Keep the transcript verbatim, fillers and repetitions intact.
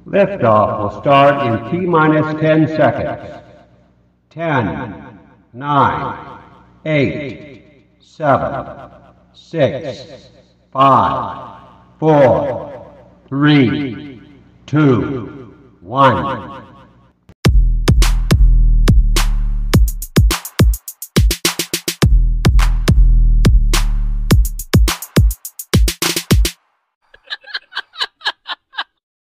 Liftoff will start in T minus ten seconds. ten, nine, eight, seven, six, five, four, three, two, one.